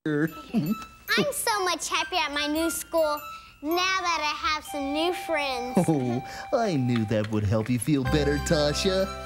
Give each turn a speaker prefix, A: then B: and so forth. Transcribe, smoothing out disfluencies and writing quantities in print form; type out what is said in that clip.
A: I'm so much happier at my new school now that I have some new friends.
B: Oh, I knew that would help you feel better, Tasha.